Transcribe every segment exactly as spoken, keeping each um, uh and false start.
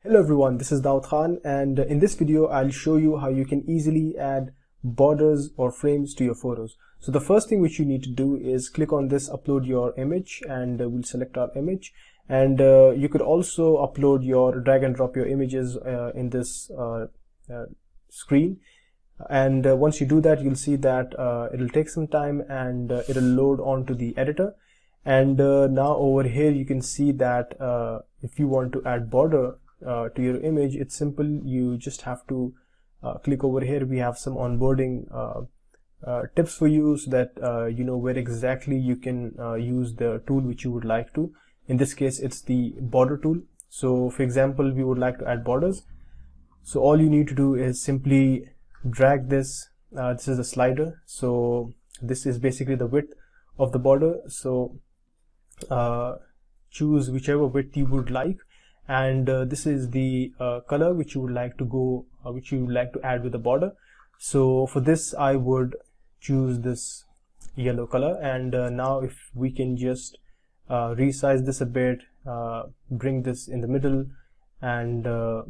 Hello everyone, this is Daud Khan, and in this video I'll show you how you can easily add borders or frames to your photos. So the first thing which you need to do is click on this upload your image, and uh, we'll select our image, and uh, you could also upload your drag and drop your images uh, in this uh, uh, screen. And uh, once you do that, you'll see that uh, it'll take some time, and uh, it'll load onto the editor. And uh, now over here you can see that uh, if you want to add border uh, to your image, it's simple. You just have to uh, click over here. We have some onboarding uh, uh, tips for you, so that uh, you know where exactly you can uh, use the tool which you would like to. In this case, it's the border tool. So for example, we would like to add borders. So all you need to do is simply drag this. Uh, this is a slider, so this is basically the width of the border. So uh, choose whichever width you would like, and uh, this is the uh, color which you would like to go uh, which you would like to add with the border. So for this I would choose this yellow color, and uh, now if we can just uh, resize this a bit, uh, bring this in the middle, and uh,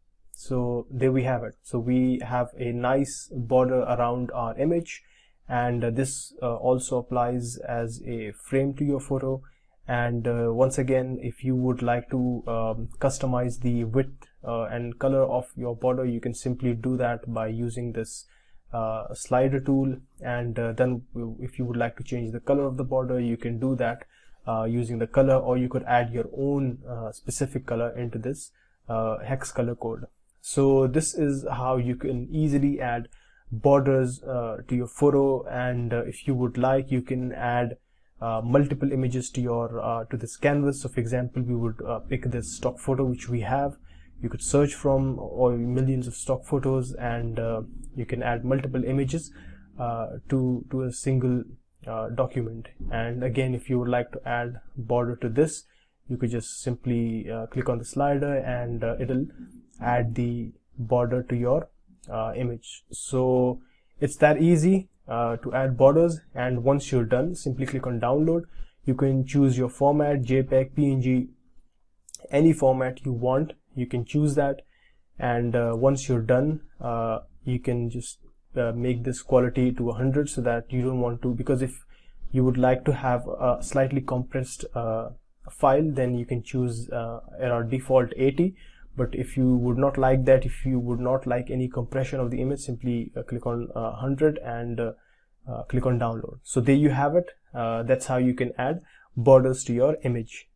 so there we have it. So we have a nice border around our image, and uh, this uh, also applies as a frame to your photo. And uh, once again, if you would like to um, customize the width uh, and color of your border, you can simply do that by using this uh, slider tool. And uh, then if you would like to change the color of the border, you can do that uh, using the color, or you could add your own uh, specific color into this uh, hex color code. So this is how you can easily add borders uh, to your photo. And uh, if you would like, you can add uh, multiple images to your uh, to this canvas. So for example, we would uh, pick this stock photo which we have. You could search from or millions of stock photos, and uh, you can add multiple images uh, to to a single uh, document. And again, if you would like to add border to this, you could just simply uh, click on the slider, and uh, it'll add the border to your uh, image. So it's that easy uh, to add borders. And once you're done, simply click on download. You can choose your format, JPEG, P N G, any format you want, you can choose that. And uh, once you're done, uh, you can just uh, make this quality to one hundred, so that you don't want to, because if you would like to have a slightly compressed uh, file, then you can choose uh, our default eighty. But if you would not like that, if you would not like any compression of the image, simply uh, click on uh, one hundred, and uh, uh, click on download. So there you have it. Uh, that's how you can add borders to your image.